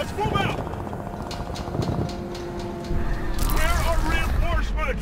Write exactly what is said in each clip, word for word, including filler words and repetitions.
Let's move out! Where are reinforcements?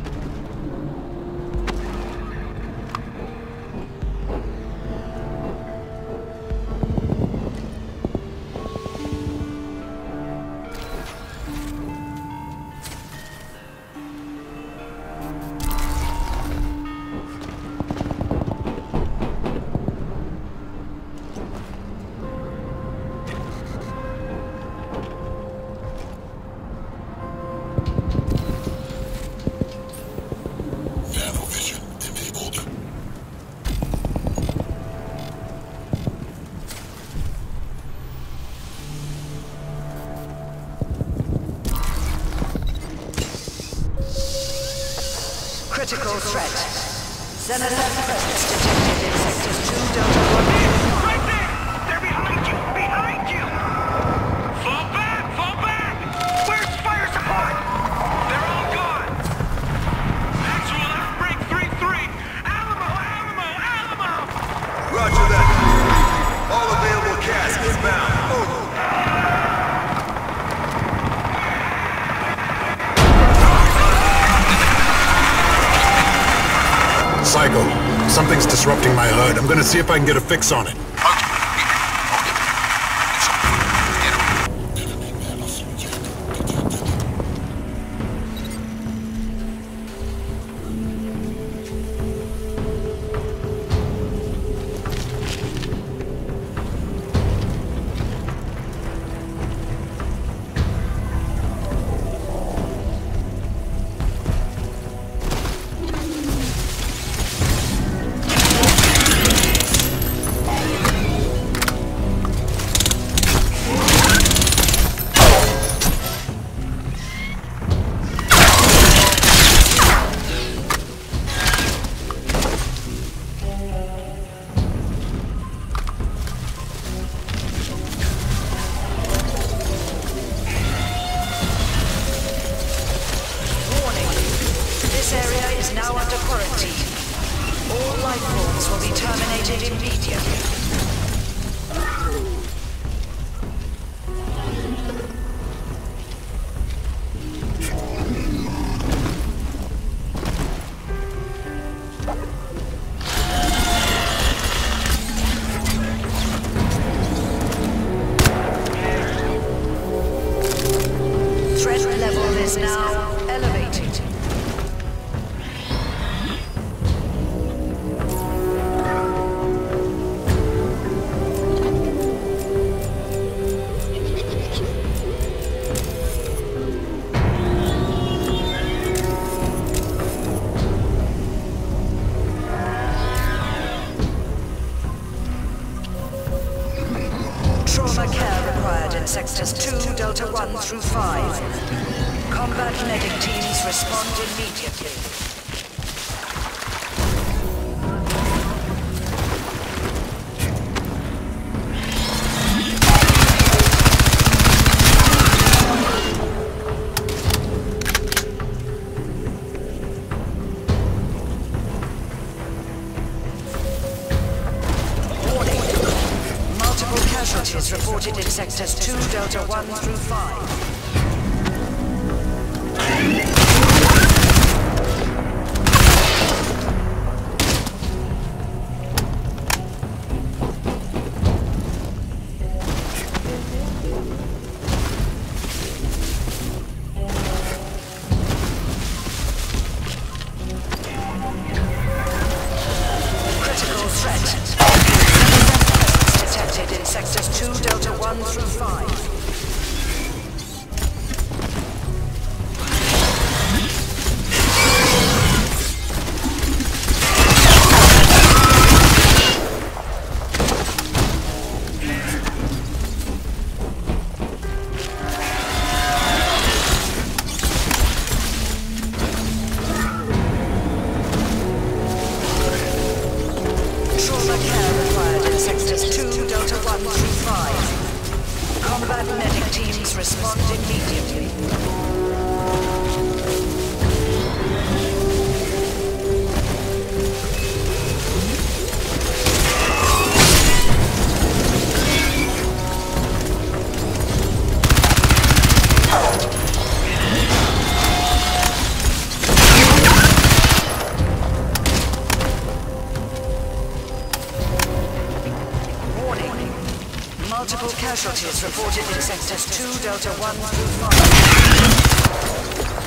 Critical threat. Xenosaur presence detected in sectors two Delta one. Right there! They're behind you! Behind you! Fall back! Fall back! Where's fire support? They're all gone! Actual left break three three! Alamo! Alamo! Alamo! Roger that. All available cast inbound. Over. Psycho, something's disrupting my H U D. I'm gonna see if I can get a fix on it. Sectors two, Delta one through five. Combat medic teams respond immediately. Casualties reported in sectors two, Delta one through five. Critical threat. Detected in sectors two, Delta one through five. casualties reported in sectors two Delta one through five.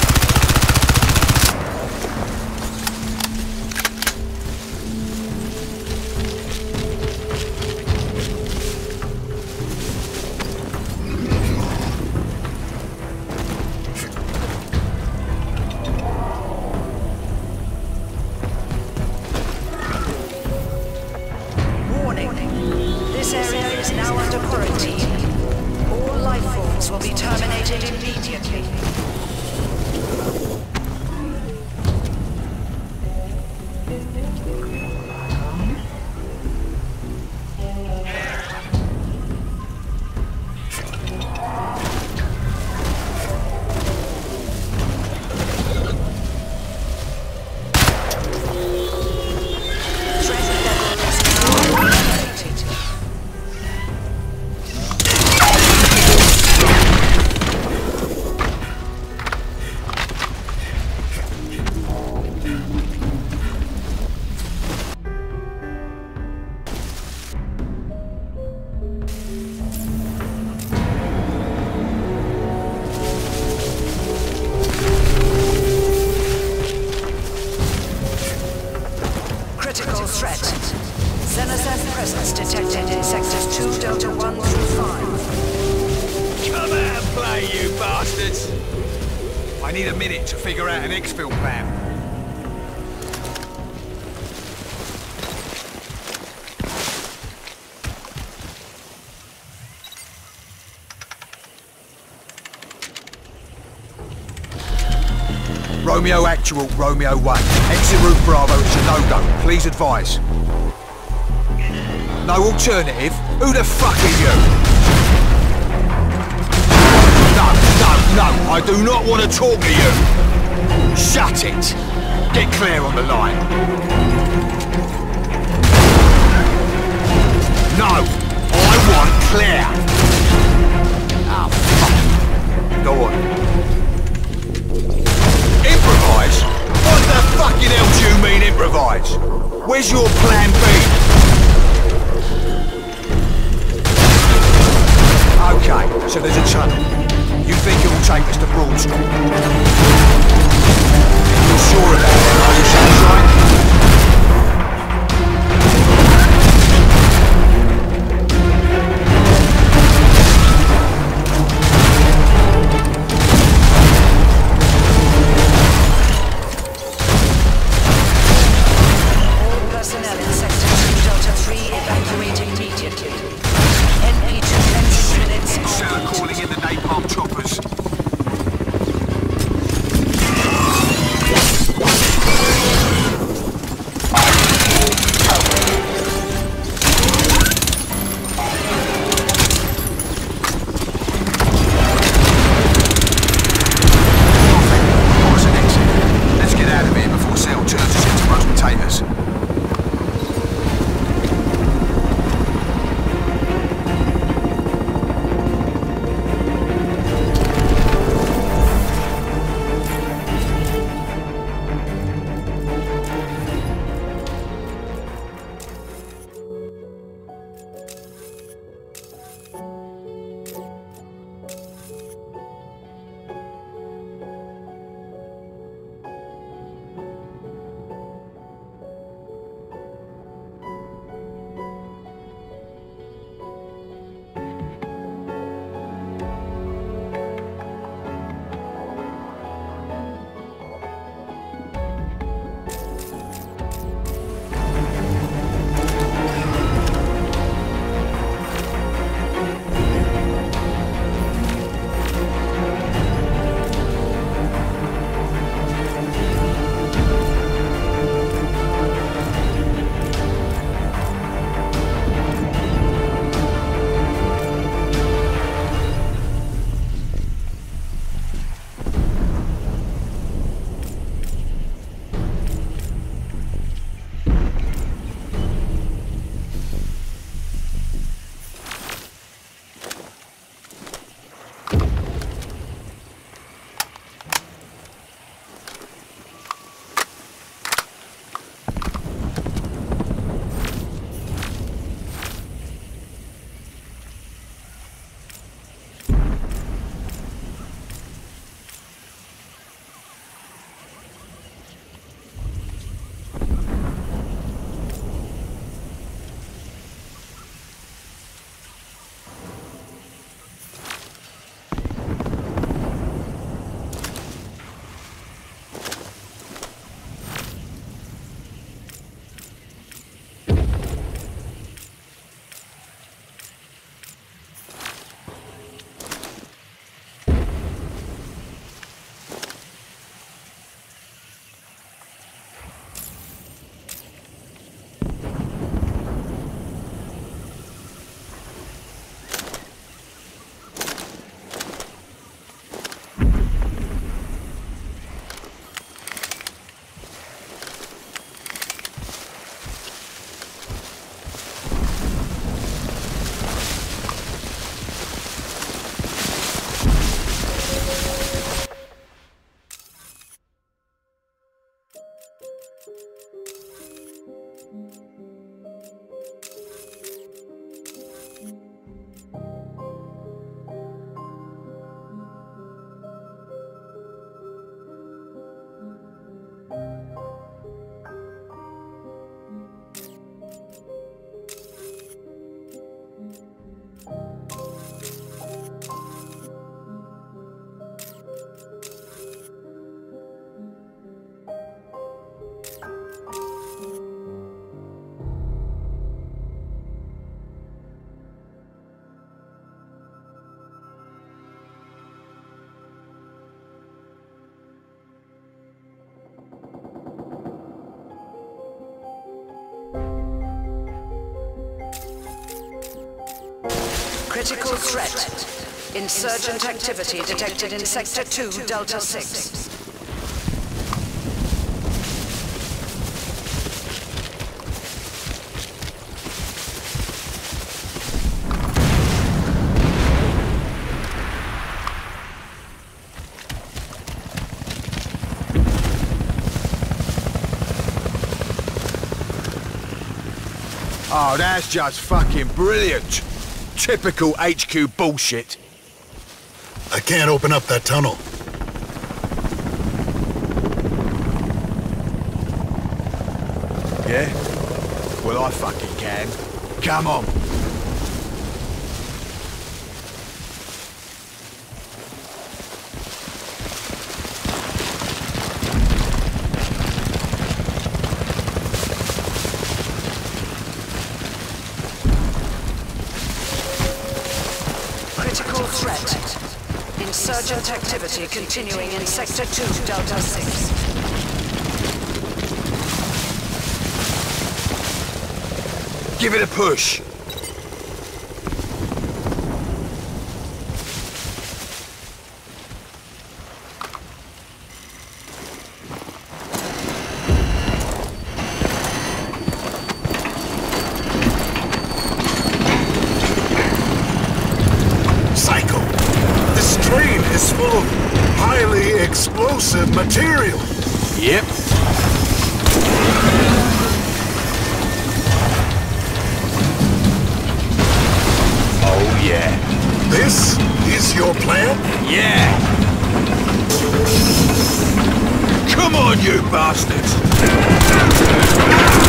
This area is now under quarantine. All life forms will be terminated immediately. Critical threat. Xenozeth presence detected in sectors two Delta one through five. Come out and play, you bastards! I need a minute to figure out an exfil plan. Romeo Actual, Romeo one. Exit route Bravo is a no-go. Please advise. No alternative? Who the fuck are you? No, no, no. I do not want to talk to you. Shut it. Get clear on the line. No. I want clear. Oh, fuck. Go on. Improvise? What the fucking hell do you mean improvise? Where's your plan B? Okay, so there's a tunnel. You think it will take us to Broad Street? You're sure about that, are you, Sunshine? Critical threat. Insurgent activity detected in Sector two, Delta six. Oh, that's just fucking brilliant. Typical H Q bullshit. I can't open up that tunnel. Yeah? Well, I fucking can. Come on. Critical threat. Insurgent activity continuing in Sector two, Delta six. Give it a push. Psycho! This train is full of highly explosive material. Yep. Oh, yeah. This is your plan? Yeah! Come on, you bastards!